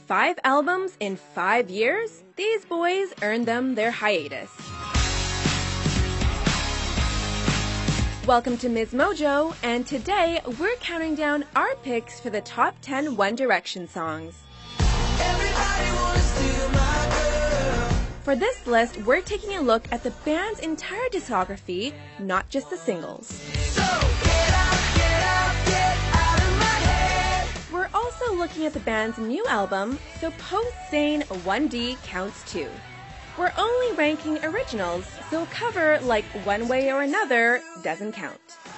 5 albums in 5 years? These boys earned them their hiatus. Welcome to Ms. Mojo, and today we're counting down our picks for the top 10 One Direction songs. For this list, we're taking a look at the band's entire discography, not just the singles. We're also looking at the band's new album, so post-Zayn 1D counts too. We're only ranking originals, so cover like One Way or Another doesn't count.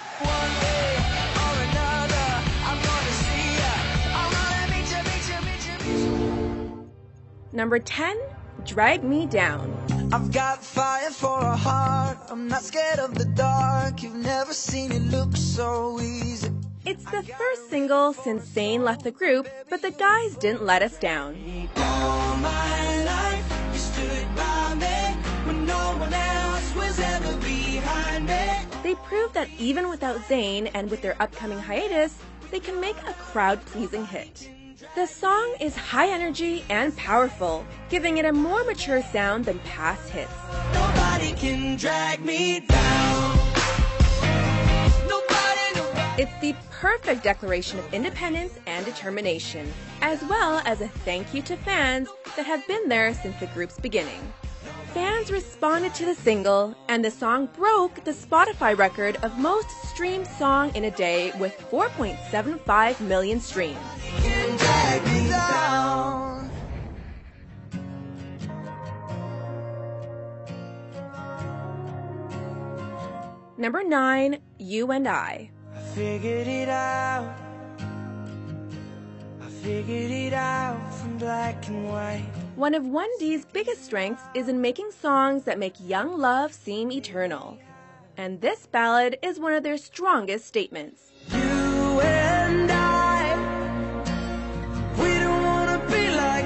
Number 10, Drag Me Down. I've got fire for a heart, I'm not scared of the dark, you've never seen it look so easy. It's the first single since Zayn left the group, but the guys didn't let us down. All my life, you stood by me when no one else was ever behind me. They proved that even without Zayn and with their upcoming hiatus, they can make a crowd-pleasing hit. The song is high energy and powerful, giving it a more mature sound than past hits. Nobody can drag me down. It's the perfect declaration of independence and determination, as well as a thank you to fans that have been there since the group's beginning. Fans responded to the single, and the song broke the Spotify record of most streamed song in a day with 4.75 million streams. Number 9, You and I. Figured it out. I figured it out from black and white. One of 1D's biggest strengths is in making songs that make young love seem eternal. And this ballad is one of their strongest statements. You and I, we don't wanna be like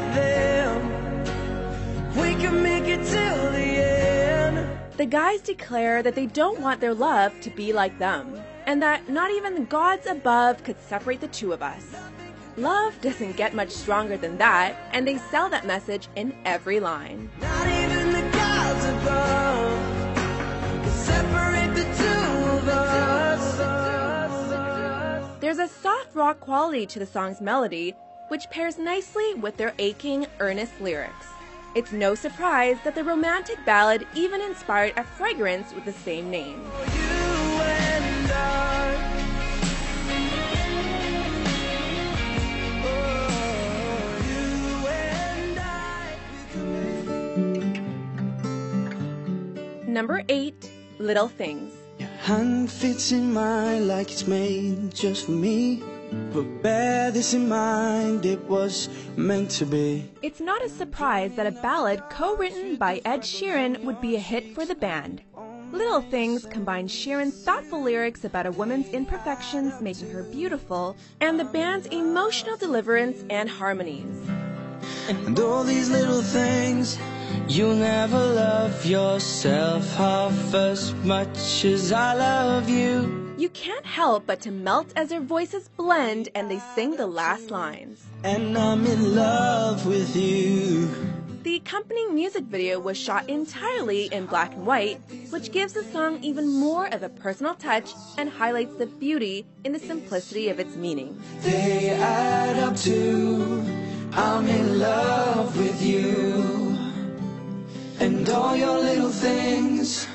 them. We can make it till the end. The guys declare that they don't want their love to be like them, and that not even the gods above could separate the two of us. Love doesn't get much stronger than that, and they sell that message in every line. Not even the gods above can separate the two of us. There's a soft rock quality to the song's melody, which pairs nicely with their aching, earnest lyrics. It's no surprise that the romantic ballad even inspired a fragrance with the same name. Number 8, Little Things. Your hand fits in mine like it's made just for me. But bear this in mind, it was meant to be. It's not a surprise that a ballad co-written by Ed Sheeran would be a hit for the band. Little Things combines Sheeran's thoughtful lyrics about a woman's imperfections making her beautiful, and the band's emotional deliverance and harmonies. And all these little things, you'll never love yourself half as much as I love you. You can't help but to melt as their voices blend and they sing the last lines. And I'm in love with you. The accompanying music video was shot entirely in black and white, which gives the song even more of a personal touch and highlights the beauty in the simplicity of its meaning. They add up to, I'm in love with you. And all your little things.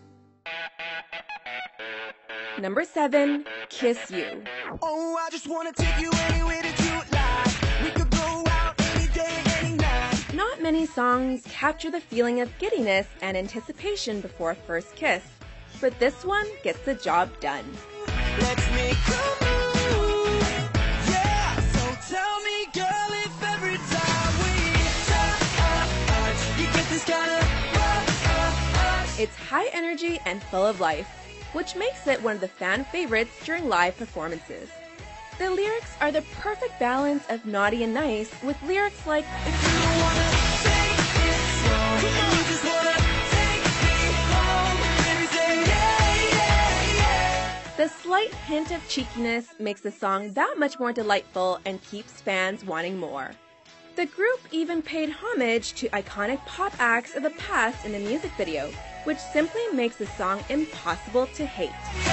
Number 7, Kiss You. Oh, I just wanna take you anywhere that you like. We could go out any day, any night. Not many songs capture the feeling of giddiness and anticipation before a first kiss, but this one gets the job done. Let's make a move. Yeah, so tell me, girl, if every time we touch, you get this kind of rush. It's high energy and full of life, which makes it one of the fan favorites during live performances. The lyrics are the perfect balance of naughty and nice, with lyrics like, If you don't wanna take it slow, and you just wanna take me home, baby, say yeah, yeah, yeah. The slight hint of cheekiness makes the song that much more delightful and keeps fans wanting more. The group even paid homage to iconic pop acts of the past in the music video, which simply makes the song impossible to hate.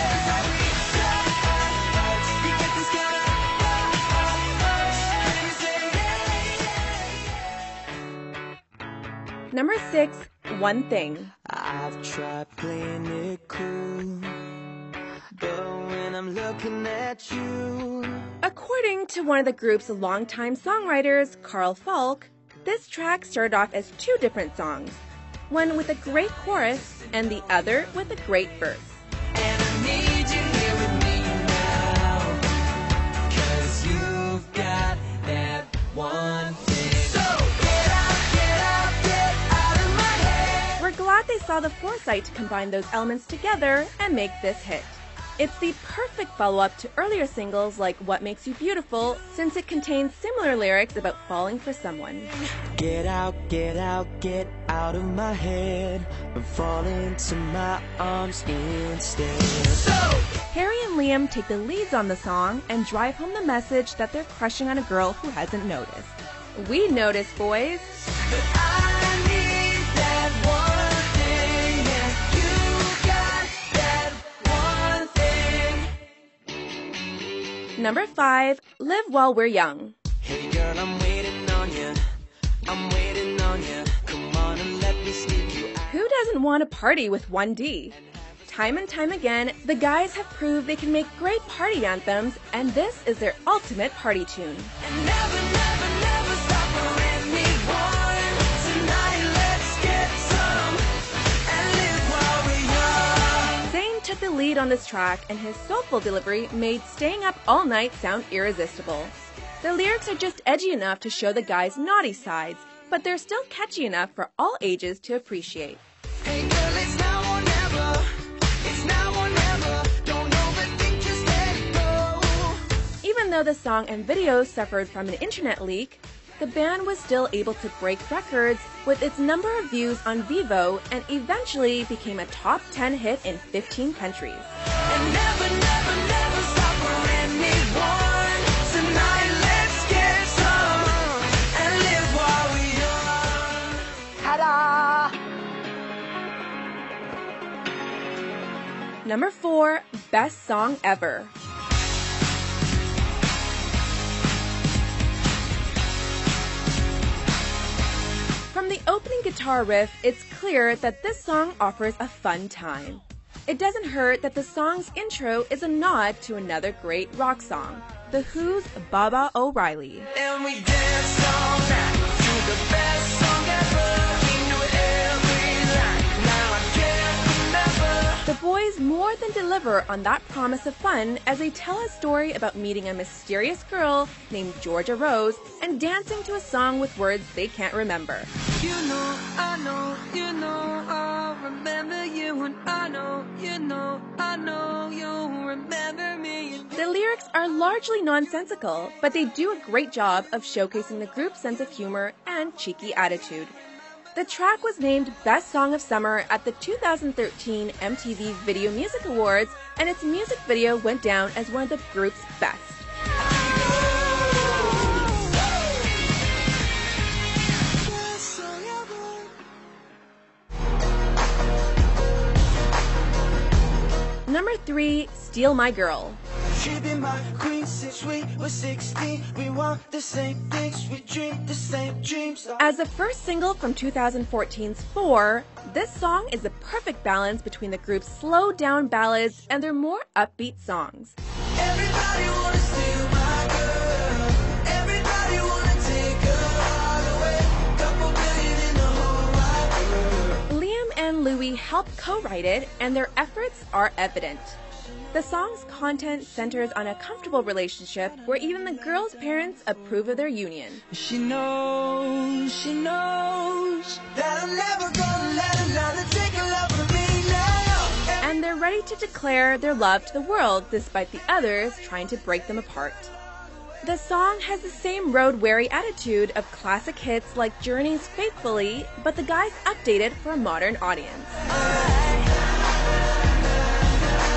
Number 6, One Thing. I've tried playing it cool, but when I'm looking at you. According to one of the group's longtime songwriters, Carl Falk, this track started off as 2 different songs, one with a great chorus and the other with a great verse. And I need you here with me now, 'cause you've got that one thing. So get out of my head. We're glad they saw the foresight to combine those elements together and make this hit. It's the perfect follow-up to earlier singles like What Makes You Beautiful, since it contains similar lyrics about falling for someone. Get out of my head and fall into my arms instead. So Harry and Liam take the leads on the song and drive home the message that they're crushing on a girl who hasn't noticed. We noticed, boys. but I need that one thing, and you got that one thing. Number 5, Live While We're Young. Hey girl, I'm waiting on you. Come on and let me sneak you out. Who doesn't want to party with 1D? Time and time again, the guys have proved they can make great party anthems, and this is their ultimate party tune. And never stop for anyone. Tonight let's get some and live while we're young. Zayn took the lead on this track, and his soulful delivery made staying up all night sound irresistible. The lyrics are just edgy enough to show the guys' naughty sides, but they're still catchy enough for all ages to appreciate. Hey girl, it's now or never. It's now or never. Don't overthink, just let it go. Even though the song and video suffered from an internet leak, the band was still able to break records with its number of views on Vivo and eventually became a top 10 hit in 15 countries. And never stop for anyone. Tonight let's get some and live while we're young. Ta-da! Number 4, Best Song Ever. From the opening guitar riff, it's clear that this song offers a fun time. It doesn't hurt that the song's intro is a nod to another great rock song, The Who's Baba O'Reilly. And we dance all night to the best song ever. We knew every line. Now I can't remember. The boys more than deliver on that promise of fun as they tell a story about meeting a mysterious girl named Georgia Rose and dancing to a song with words they can't remember. You know, I know, you know, I'll remember you, and I know, you know, I know you'll remember me. The lyrics are largely nonsensical, but they do a great job of showcasing the group's sense of humor and cheeky attitude. The track was named Best Song of Summer at the 2013 MTV Video Music Awards, and its music video went down as one of the group's best. Number 3, Steal My Girl. She be my queen since we were 16. We want the same things, we dream the same dreams. As the first single from 2014's 4, this song is the perfect balance between the group's slowed-down ballads and their more upbeat songs. Everybody wanna steal my girl. Everybody wanna take her heart away. Couple billion in the whole wide world. Liam and Louis helped co-write it, and their efforts are evident. The song's content centers on a comfortable relationship where even the girl's parents approve of their union. She knows that I'm never gonna let another take a love from me now. And they're ready to declare their love to the world despite the others trying to break them apart. The song has the same road-weary attitude of classic hits like Journey's Faithfully, but the guys update it for a modern audience.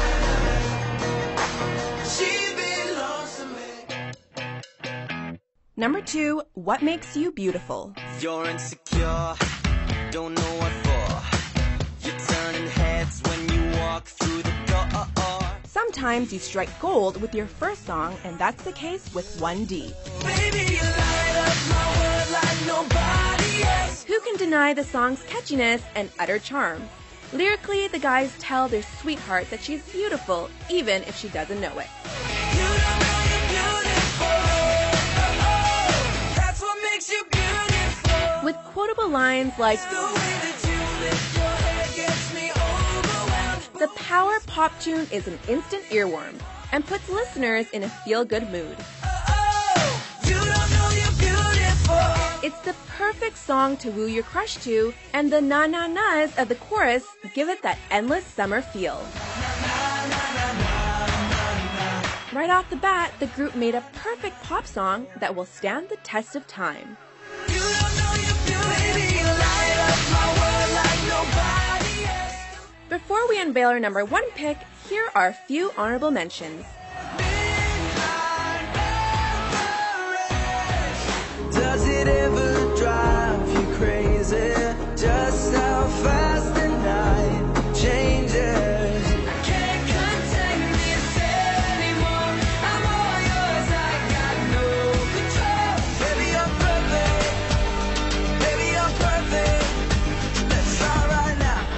She belongs to me. Number 2, What Makes You Beautiful? You're insecure, don't know what for. You're turning heads when you walk through the door. Sometimes you strike gold with your first song, and that's the case with 1D. Baby, you light up my world like nobody else. Who can deny the song's catchiness and utter charm? Lyrically, the guys tell their sweetheart that she's beautiful, even if she doesn't know it. You don't know you're beautiful. That's what makes you beautiful. With quotable lines like, The way that you lift your head gets me overwhelmed. the power pop tune is an instant earworm and puts listeners in a feel-good mood. You don't know you're beautiful. It's the perfect song to woo your crush to, and the na-na-nas of the chorus give it that endless summer feel. Right off the bat, the group made a perfect pop song that will stand the test of time. You don't know you're beautiful. Baby, you light up my world like nobody else. Before we unveil our number 1 pick, here are a few honorable mentions. Does it ever drive you crazy? Just how fast the night changes. I can't contain this anymore. I'm all yours. I got no control. Baby, you're perfect. Baby, you're perfect. Let's try right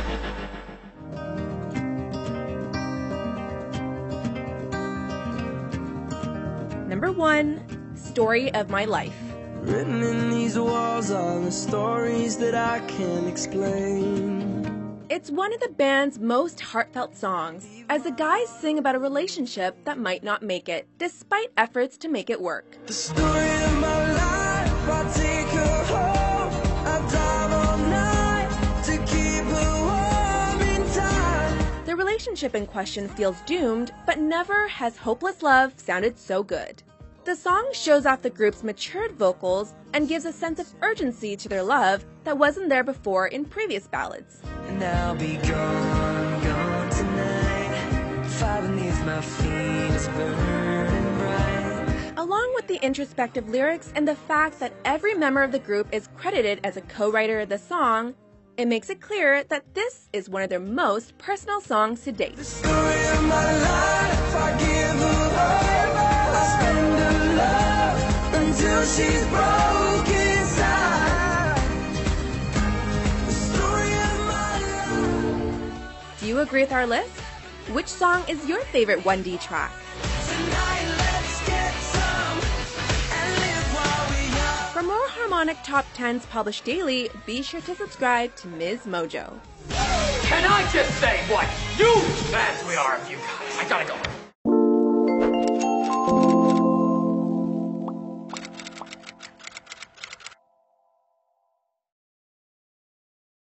now. Number 1, Story of My Life. Written in these walls are the stories that I can't explain. It's one of the band's most heartfelt songs, as the guys sing about a relationship that might not make it, despite efforts to make it work. The story of my life, I take her home. I drive all night to keep her warm in time. The relationship in question feels doomed, but never has Hopeless Love sounded so good. The song shows off the group's matured vocals and gives a sense of urgency to their love that wasn't there before in previous ballads. And I'll be gone, gone tonight. Fire beneath my feet is burning bright. Along with the introspective lyrics and the fact that every member of the group is credited as a co-writer of the song, it makes it clear that this is one of their most personal songs to date. The story of my life, I give her all. I spend her love until she's broken inside. The story of my life. Do you agree with our list? Which song is your favorite 1D track? Tonight, let's get some and live while we young. For more harmonic top 10s published daily, be sure to subscribe to Ms. Mojo. Can I just say what huge fans we are of you guys? I gotta go.